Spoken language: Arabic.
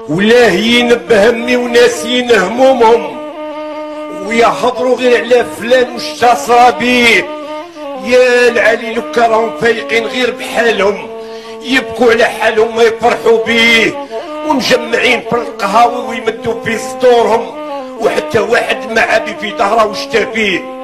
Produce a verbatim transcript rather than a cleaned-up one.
ولاهيين بهمي وناسين همومهم، ويهضروا غير على فلان واشتصى بيه. يا العلي لو راهم فايقين غير بحالهم، يبكوا على حالهم ما يفرحوا بيه، ومجمعين في القهاوي ويمدوا في سطورهم، وحتى واحد ما عابي في ظهره واشتا فيه.